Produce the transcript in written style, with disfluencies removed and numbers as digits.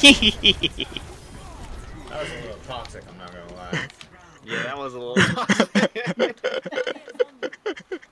That was a little toxic, I'm not gonna lie. Yeah, that was a little toxic.